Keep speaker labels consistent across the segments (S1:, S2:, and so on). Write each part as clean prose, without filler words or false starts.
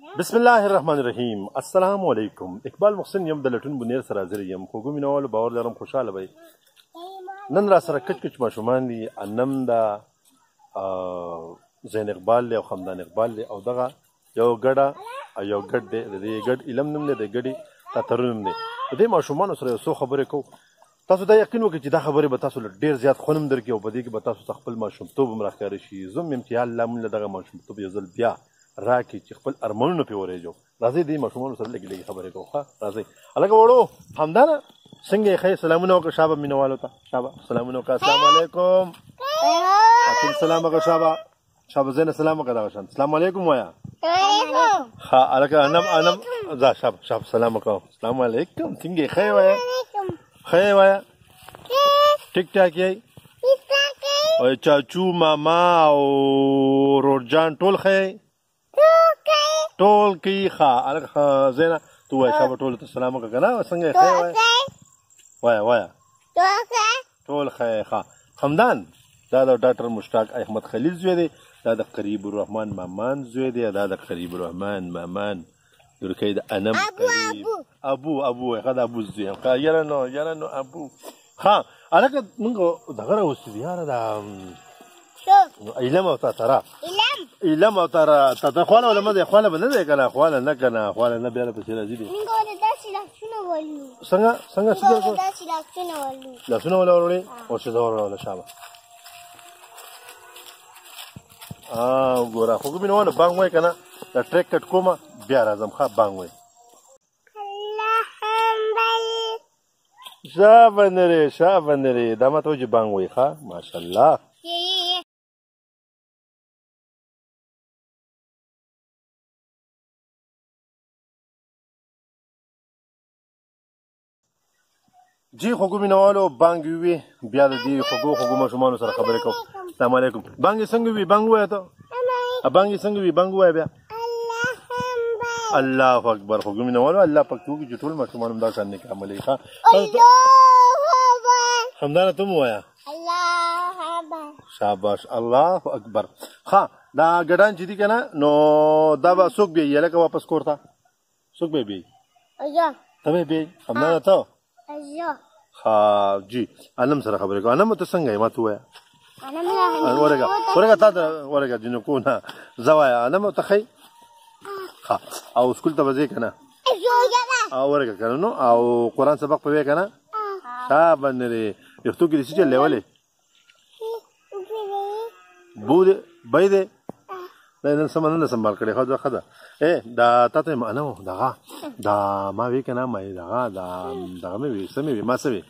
S1: بسم الله الرحمن الرحیم. السلام علیکم. اقبال محسن یم د لټون بنیر سره حاضر یم. خوږو مینوالو باور لرم خوشحاله به نن را سره کچ کچ ماشومان دي. انم دا زین اقبال دی او خمدان اقبال دی او دغه یو ګډه او یو ګډ دی. د دې ګډ علم نوم دی، د ګډې تتر نوم دی. د دې ماشومانو سره یو څو خبرې کوو. تاسو دا یقین وکړئ چې دا خبرې به تاسو له ډېر زیات خوند هم درکړي او په دې کې به تاسو ته خپل ماشومتوب هم راښکاره شي. زه هم یم چې الله مونږ له دغه ماشومتوب یو ځل بیا راکړي چې خپل ارمانونه پرې ورېږو. راځئ دې ماشومانو سره لږې لږې خبرې کوو. ښه راځئ. هلکه وړو همدانه څنګه یې ښه سلامونه وکړه شابه مینوالو ته. شابه سلامونه وکړه. السلام علیکم. علیکم السلام وکړه شابه. شابه زینه سلام وکړه دغه شان. السلام علیکم وایه. ښه هلکه انم ځه شابه شابه سلام وکړه. السلام علیکم. څنګه یې ښه یې وایه. ښه یې وایه. ټیک ټاک یې. او چاچو ماما او روډجان ټول ښه یې. ټول کوي. ښه هلکه زینه تو وایه شابه ټولو ته سلام وکړه که نه. څنګه یې ښه یې وایه. وایه ټول ښه یې. ښه خمدان دا د ډاکټر مشتاق احمد خلیل زوی دی. دا د قریب الرحمن مامان زوی دی. دا د قریب الرحمن مامان درکې د انم قریب ابو ښه د ابو زوی یم. ښه یاره نو ابو. ښه هلکه مونږ دغه راوستي دي یاره دا علم او تاتره. علم او تاتره خواله ولا مه دی. خواله به نه دی که نه. خواله نه که نه. خواله نه بیا پسې راځي دي. څنګه لاسونه وله وروړې او چې زه وروړله شابه. ګوره خوږو مینوالو بانګ وایي که نه. دا ټریک کټ کومه بیا راځم. ښه بانګ وایي. شابه نرې دا ماته وایي چې بانګ وایي. ښه ماشاءالله. جی خوږو مینوالو بانګ وي بیا د دې خوږو ماشومانو سره خبرې کوو. السلام علیکم. بانګ یې څنګه وي؟ بانګ ووایه ته. بانګ یې څنګه وي؟ بانګ ووایه بیا. الله اکبر. خوږو مینوالو الله پاک ته وکړي چې ټول ماشومان هم دا شان نیک عمل وي. ښه همدانه ته هم ووایه. شاباش الله اکبر. ښه دا ګډان چې دي که نه نو دا به څوک بیایي هلکه واپس کور ته؟ څوک به یې بیایي؟ ته به یې بیایي؟ همدانه ته. ها جی انم سره خبرې کوه. انم ته څنګه یې ما ته ووایه. ورګه تا ته ورګه جنکو نه زه وایه. انم ته ښه ښه او سکول ته به ځې که نه؟ ورګه که نه نو او قرآن سبق به وایې که نه؟ شابه نرې. ویښتو کې دې څه چل دی ولې؟ بو دی بی دی. دا نن سمه نه ده سنبال کړې. ښه ده. دا تا ته انم دغه دا ما وی که نه ما یې دغه مې وي څه مې وي ما څه وي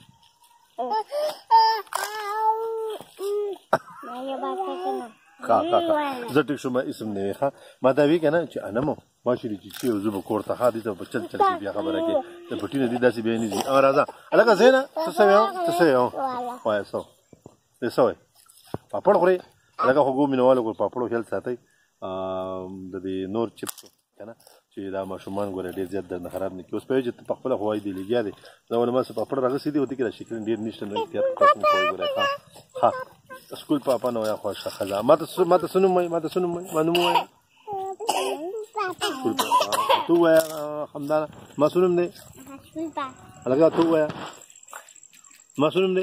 S1: زه ټیک شوم اسم نه وي. ښه ما دا وی که نه چې انمو ماشري چې یو زه به کور ته ښه دې ته به چل کې بیا خبره کې د پټي نه دي داسې بیا نه ځي. راځه هلکه زینه څه څه وایې وایه څه دې څه وایې پاپړ خورې. هلکه خوږو مینوالو ګور پاپړو خیال ساتئ. د دې نور چپس که نه چې دا ماشومان ګوره ډېر زیات درنه خراب نه کړي. اوس پوهېږي چې ته پخپله خو وایي دی لګیا دی. دا ونه ما څه پاپړ راغسې دي او دې کې دا شکرین ډېر نشته نو احتیاط تاسو مو کوئ ګوره. ښه سکول پاپا نه وایه خوښه ښځه. ما ته څه نوم وایي؟ ما نوم ووایه. سکول پاپا ته ووایه. همدانه ما څه نوم دی؟ هلکه ته ووایه ما څه نوم دی؟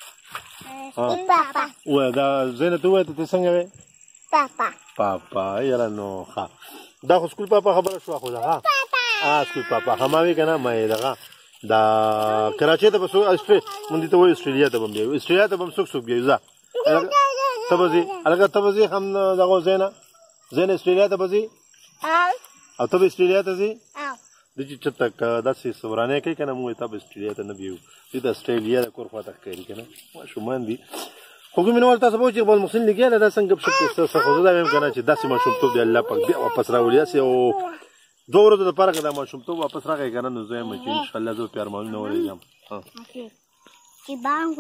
S1: ووایه دا زینه ته ووایه ته څنګه وایې؟ پاپا یاره نو ښه دا خو سکول پاپا خبره شوه خو ده. سکول پاپا ښه ما وی که نه ما یې دغه دا کراچۍ ته به څوک مونږ دې ته وایو اسټرالیا ته به هم بیایو. اسټرالیا ته به هم څوک بیایو. ځه ته به ځې هلکه ته به ځې هم دغه زینه اسټرالیا ته به ځې او ته به اسټرالیا ته ځې. دوی چې چېرته که داسې ورانۍ کوي که نه مونږ تا به اسټرالیا ته نه بیایو. دوی د اسټرالیا د کور خواته ښکاري که نه ماشومان دي. خوږو مینوال تاسو به وایو چې اقبال محسن لګیا دی دا څنګه ګپ شپ کوي ستاسو خو زه دا وایم که نه چې داسې ماشومتوب دی الله پاک بیا واپس راولي. داسې یو 2 ورځو دپاره که دا ماشومتوب واپس راغی که نه نو زه یم چې انشاءالله زه به پې ارمانونه ورېږم.
S2: چې بانګ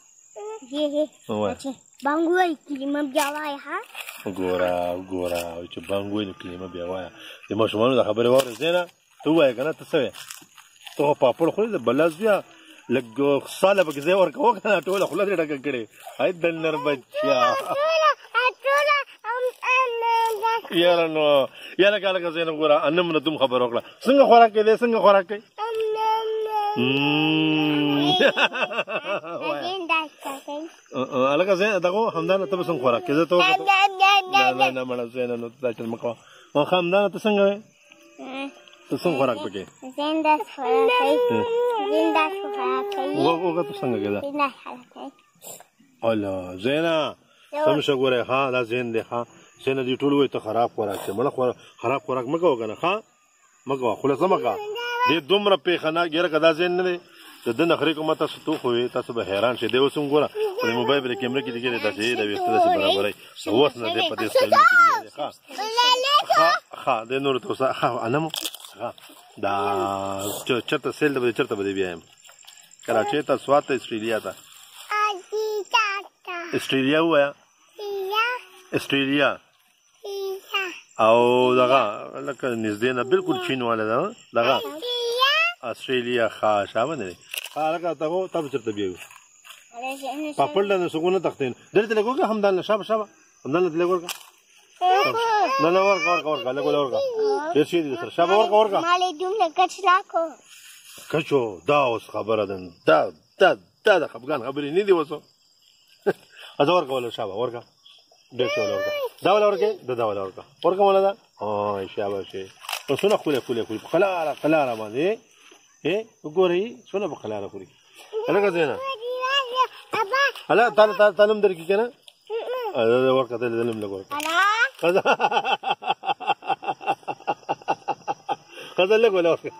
S2: ووایي کلمه بیا وایه.
S1: ګوره چې بانګ وایي نو کلمه بیا وایه. د ماشومانو د خبرې واورې زینه ته ووایه که نه ته څه وایې؟ ته خو پاپړ خورې د بلاس بیا لږ ساله پکې ځای ورکوه که نه ټوله خوله دې ډکه کړې. هی دلنر بچیا یاره نو یاره کله زینب ګوره انم نه دوم خبر وکړه څنګه خوراک کوي څنګه خوراک کوي الګا زین دغه همدان ته څنګه خوراک کوي ته نه نه مړه زین نو دا چې مکو او همدان ته څنګه وي ته څنګه خوراک پکې
S2: زین داس خوراک کوي زین داس خوراک کوي
S1: وګه ته څنګه کېده
S2: نه حالت
S1: الله زینا سم شګوره ها دا زین دی ها زین دی ټول وي ته خراب خوراک ته مړه خراب خوراک مکو کنه ها مکو خلاص مکا دې دومره پیخنه ګره کدا زین نه دی د نخري کومه تاسو تو خو تاسو به حیران شئ دی اوسم ګوره په موبایل کې کیمرې کې دګره تاسو د وخت د برابرۍ اوس نه دی په دې سکل کې ها د نور تاسو ها انم ها دا چرته سیل د چرته بده بیایم کراچي ته سوات استرالیا ته استرالیا وایا استرالیا او دغه لکه نږدې نه بالکل چین والا دغه استرالیا خاصه نه هغه ته تاسو چرته بیاو پاپړ له سګونه تختین درته لګوګه همدان شابه شابه همدان لګوګه نه نه ورکا لګوګه ډیر شي دي سره شابه ورکا
S2: مالې دومره کچلاکو
S1: کچو دا اوس خبره ده دا خپګان خبرې نه دی وسو ازه ورکا ولا شابه ورکا ډیر شي ورکا دا ولا ورکا ورکا ولا دا او شابه شي وسونه خله خلاره باندې وګورئ څونه په خلاره خوري هلکه زینا هلا تعلم درکې کنه ورکه ته دلم لګور خزل لګ ولا ورکه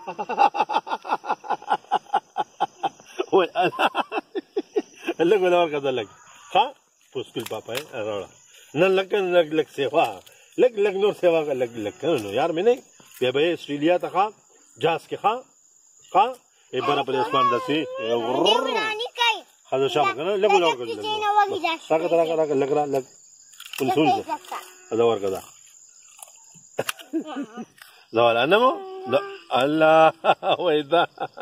S1: وای لګ ولا ورکه دلګ ها پوسکل پاپا راړه نه لګ سیوا لګ نور سیوا لګ نو یار مې نه بیا به استرالیا ته ښه جاس کې ښه ای بنا په اسمان دسي هذا شاب کنه لګ ولا ورکه لګ انسون هذا ورکه دا زوال انمو الله وېدا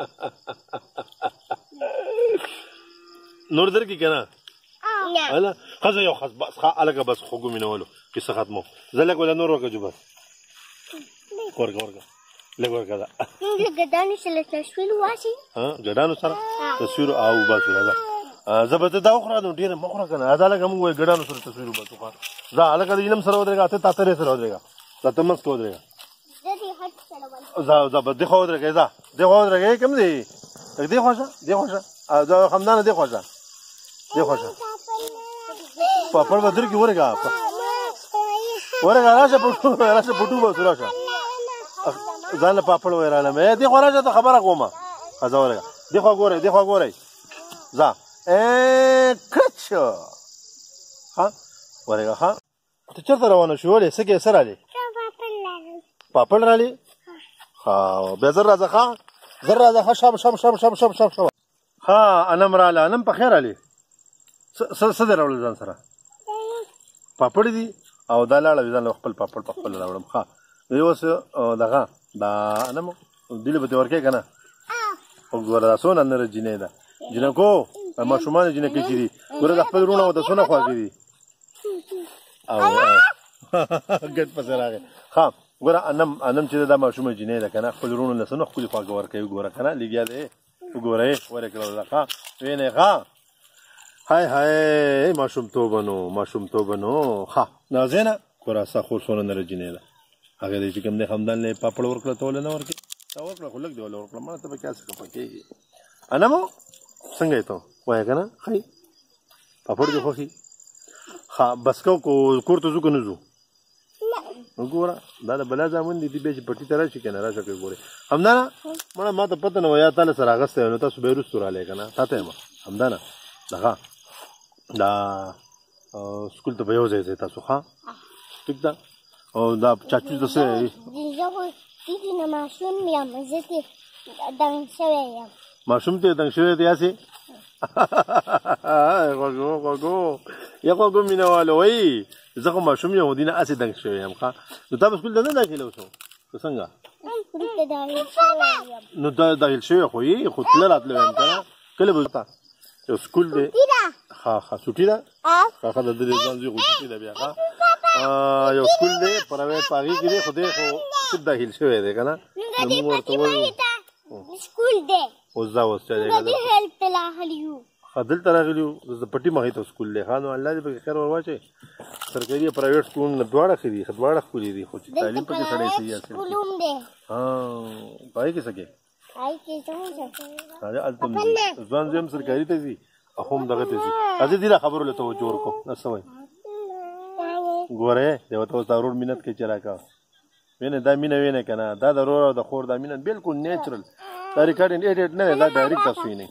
S1: نور در کی کنه انا خزه یو خز بس الګه بس خوګو مينولو کیسه ختمو زلګ ولا نور ورکه جوبه ورکه لګ دا
S2: ګدانو سره تصویر واسي
S1: ها ګدانو سره تصویر او بس دا زبته دا خو را نو ډیر مخره کنه ازاله کوم وای ګدانو سره تصویر وباسو خو زه الګه علم سره ودرګه ته تاسو سره ودرګه تاسو مس کو ودرګه زه بده خو ودرګه زه د خو ودرګه کوم دی دی خوښه زه همدانه دی خوښه پاپړ بدر کی ورګه راشه پټو بس راشه ځان پاپړ وراله مې دی خوراجه ته خبره کومه خزا ورګه دی خو ګورئ ځه کچو ها ورګه ها ته چرته روانه شو ولې سګه سره علي پاپړ رالي ها به زر راځه شاب ها انم رااله انم په خیر علي څه درول ځان سره پاپړ دي او دا لاړه ځان خپل پاپړ راوړم ها اوس دغه دا انم دله به ورکه کنه وګوره سونه نر جنې ده جنکو ما شومان جنکې کړي ګوره د خپل رونه د سونه خوا کړي او ګټ پسې راغی ها ګوره انم چې دا ما شومه جنې ده کنه خپل رونه له سونه خپل خوا ورکه ګوره کنه لګیا ده وګوره ورکړه دا ښا وینه ښا هاي ماشوم توبنو ها نازینا ګوره سخور سونه نر جنې ده هغه دې چې کوم نه همدان له پاپړ ورکړه ته نه ورکړه تا ورکړه خو لګ دی ورکړه ما ته به کیسه کوي انمو څنګه ته وای کنه خای پاپړ جو خوخي ها بس کو کوړته زو کنه زو وګوره دا بلا ځامن دي به چې پټی تر شي کنه راځه کوي ګوره همدان ما ته پته نو یا تعالی سره غسته نو تاسو به رسول علی کنه تاته ما همدان دغه دا سکول ته به یو ځای تاسو ها ټیک ده او دا چاچو د څه
S2: دي نه ماشوم یم زه ته دنګ شوی یم
S1: ماشوم ته دنګ شوی دی یاسي غوګو مینوالو وای زه خو ماشوم یم دینه اسې دنګ شوی یم ښه نو تاسو سکول نه داخله وسو څنګه نو دا داخل شوی خو یې خو تل راتلو یم کنه کله بوتا یو سکول دی ها سوټی ده ها د دې ځان زی غوښتي ده بیا ها یو سکول دی پرایویټ په هغې کې دی خو دی خو صرف داخل شوی دی که نه
S2: موږ ورته وایو سکول دی
S1: اوس دا اوس چا دی
S2: موږ د هیلپ ته راغلي یو
S1: دلته راغلي یو د پټي مخې ته سکول دی ښه نو الله دې پکې خیر ور واچوي سرکاري او پرایویټ سکولونه دواړه ښه دي دواړه ښکلي دي خو چې تعلیم پکې سړی صحیح حاصل کړي
S2: سکول هم دی
S1: په هغې کې څه کې
S2: هغې کې څه هم
S1: هلته هم ځي ځوان زوی هم سرکاري ته ځي هغه هم دغه ته ځي راځئ دې خبرو له توجه ورکړو دا څه وایي ګوره دی ورته اوس دا ورور مینت کوي چې راکوه وینې دا مینه وینې که نه دا د ورور او د خور دا مینه بلکل نیچرل دا ریکارډینګ ایډیټ نه دی دا ډایرکټ تاسو وینئ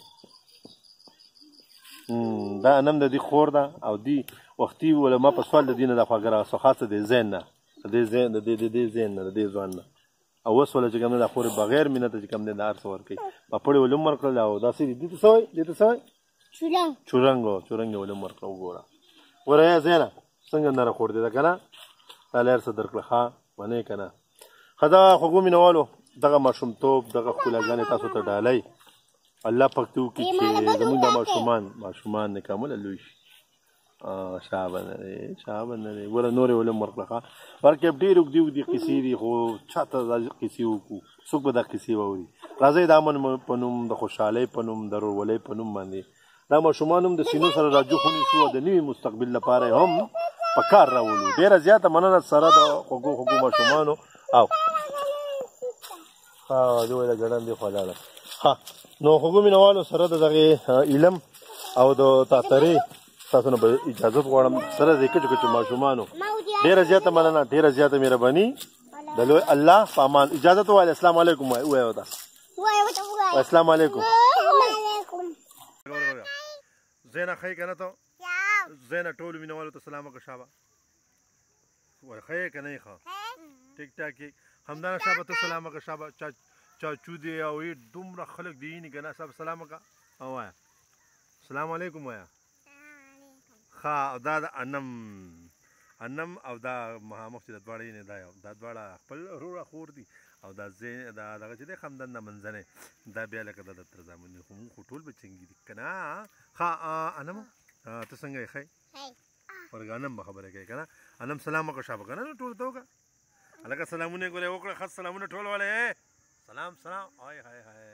S1: دا انم د دې خور ده او دی وختي ولا ما په سوال د دې نه د خواږه راغسته خاصه د ذهن نه د دې ذهن د دې ذهن نه د دې ځوان نه او اوس ولا چې کوم نه د خورې بغیر مینه ته چې کوم دی د هر څه ورکوي په پړې ولې هم ورکړل او داسې دي دې ته څه وایي دې ته څه وایي چورنګ یې ولې هم ورکړه وګوره وره یا زینه څنګه نره خور دی ده که نه دا له هر څه درکړه ښه منې که نه ښه دغه خوږو مینهوالو دغه ماشومتوب دغه ښکلاګانې تاسو ته ډالۍ الله پاک دې وکړي چې زموږ دا ماشومان نکامله لوی شي شابه نه دی ګوره نورې ولې هم ورکړه ښه بلکې ډېرې اوږدې قیسې دي خو چا ته دا قیسې وکړو څوک به دا قیسې واوري راځئ د امن په نوم د خوشحالۍ په نوم د ورورولۍ په نوم باندې دا ماشومان هم د سینو سره راجوخ ونیسو او د نوي مستقبل لپاره هم په کار راولو ډېره زیاته مننه سره د خوږو ماشومانو او دې ویله ګډن دې خوا لاړه ښه نو خوږو مینهوالو سره د دغې علم او د تاترې تاسو نه به اجازت غواړم سره د کچو کچو ماشومانو ډېره زیاته مننه ډېره زیاته مهرباني د لوی الله په امان اجازت ووایه السلام علیکم ووایه ورته السلام علیکم زینه ښه یې که نه ته زینه ټولو مینهوالو ته سلام وکړه شابه وایه ښه یې که نه یې ښه ټیک ټاک یې همدانه شابه ته سلام وکړه شابه چاچو دی او دومره خلک دی یې که نه صاحب سلام وکړه او وایه السلام علیکم وایه ښه او دا د انم او دا مخامخ چې د دواړه یې دا دواړه خپل وروره خور دي او دا دغه چې دی خمدن د منځنی دا بیا لکه دا د تر زامن دي خو موږ خو ټول به چنګي دي که نه ښه انم ته څنګه یې ښی ورګه انم به خبرې کوي که نه انم سلام وکړه شابه که نه ټولو ته وکړه هلکه سلامونه یې ګورې وکړه خاص سلامونه ټول والی سلام های